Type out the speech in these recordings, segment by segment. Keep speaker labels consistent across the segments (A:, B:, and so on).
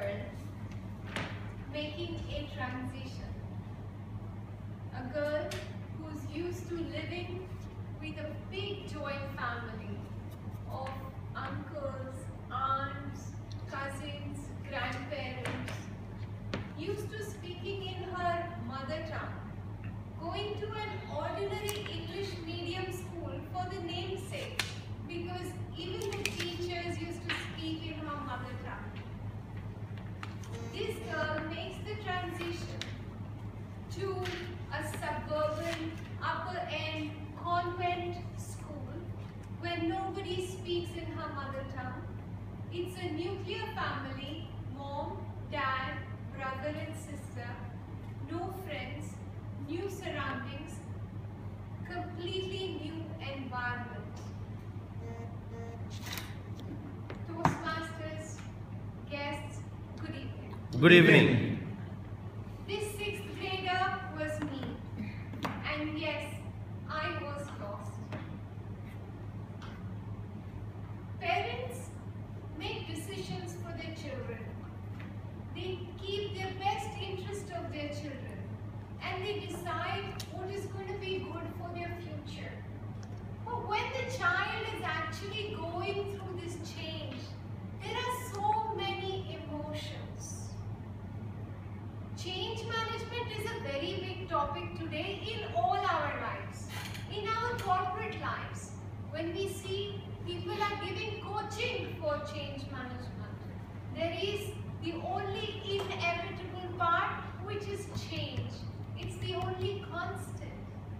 A: girl making a transition. A girl who's used to living with a big joint family of uncles, aunts, cousins, grandparents, used to speaking in her mother tongue, going to an ordinary English medium school for the namesake, because even the teachers used to speak in her mother tongue. This girl makes the transition to a suburban, upper-end convent school where nobody speaks in her mother tongue. It's a nuclear family, mom, dad, brother and sister, no friends, new surroundings, completely new environment. Toastmasters, guests, good evening.
B: Good evening.
A: This 6th grader was me, and yes, I was lost. Parents make decisions for their children. They keep their best interest of their children, and they decide what is going to be good for their future. But when the child is actually going through this change, there are so many emotions. Change management is a very big topic today in all our lives, in our corporate lives. When we see people are giving coaching for change management, there is the only inevitable part, which is change. It's the only constant.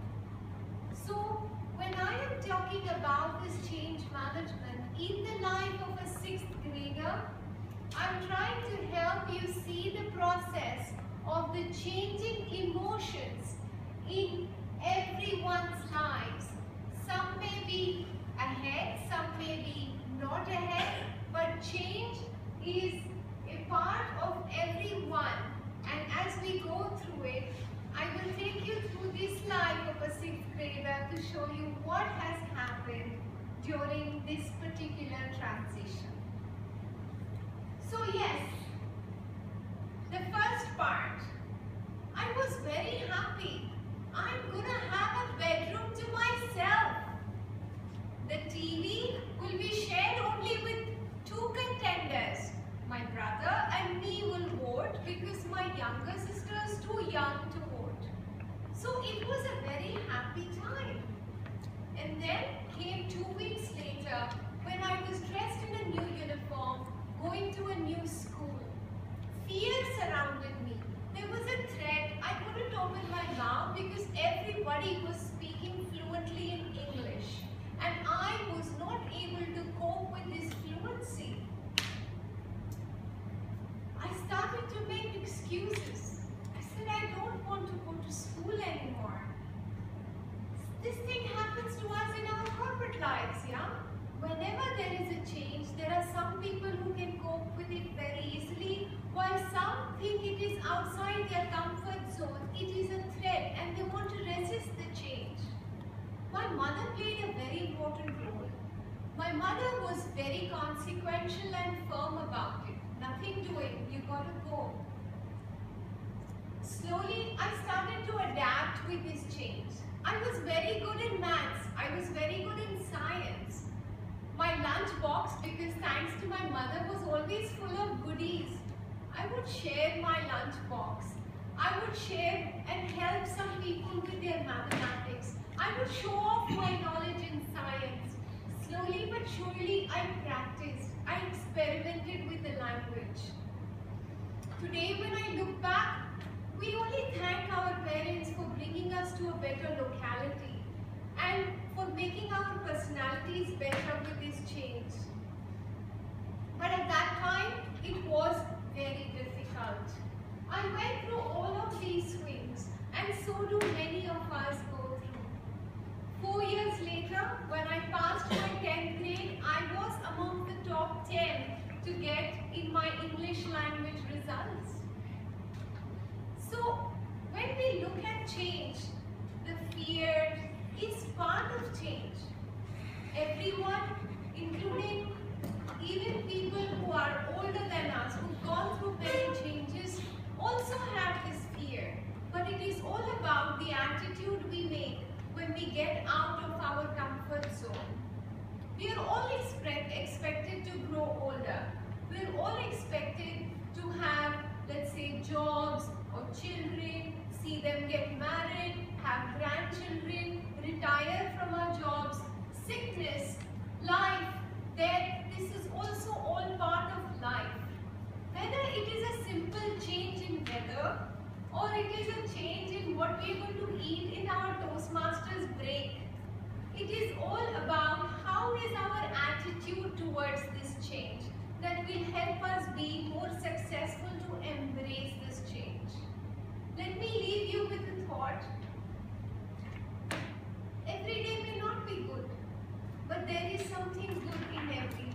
A: So when I am talking about this change management in the life of a 6th grader, I'm trying to help you see the process of the changing emotions in everyone's lives. Some may be ahead, some may be not ahead, but change is a part of everyone. And as we go through it, I will take you through this life of a 6th grader to show you what has happened during this particular transition. So yes, the first part, I was very happy. I'm gonna have a bedroom to myself. The TV will be shared only with 2 contenders. My brother and me will vote because my younger sister is too young to vote. So it was a very happy time. And then came 2 weeks later when I was dressed in a new uniform, going to a new school. Fear surrounded me. There was a threat. I couldn't open my mouth because everybody was speaking fluently in English. And I was not able to cope with this fluency. I started to make excuses. I said, I don't want to go to school anymore. This thing happens to us in our corporate lives, yeah? Whenever there is a change, there are some people who can cope with it very easily, while some think it is outside their comfort zone, it is a threat, and they want to resist the change. My mother played a very important role. My mother was very consequential and firm about it. Nothing doing, you gotta go. Slowly, I started to adapt with this change. I was very good in maths. I was very good in science. My lunch box, because thanks to my mother, was always full of goodies. I would share my lunch box. I would share and help some people with their mathematics. I would show off my knowledge in science. Slowly but surely, I practiced. I experimented with the language. Today, when I look back, we only thank our parents for bringing us to a better locality and for making our personalities better with this change. But at that time, it was very difficult. I went through all of these swings, and so do many of us go through. 4 years later, when I passed my 10th grade, I was among the top 10 to get in my English language results. So, when we look at change, the fear is part of change. Everyone, including even people who are older than us, who've gone through it is a simple change in weather, or it is a change in what we are going to eat in our Toastmasters break. It is all about how is our attitude towards this change that will help us be more successful to embrace this change. Let me leave you with a thought. Every day may not be good, but there is something good in every day.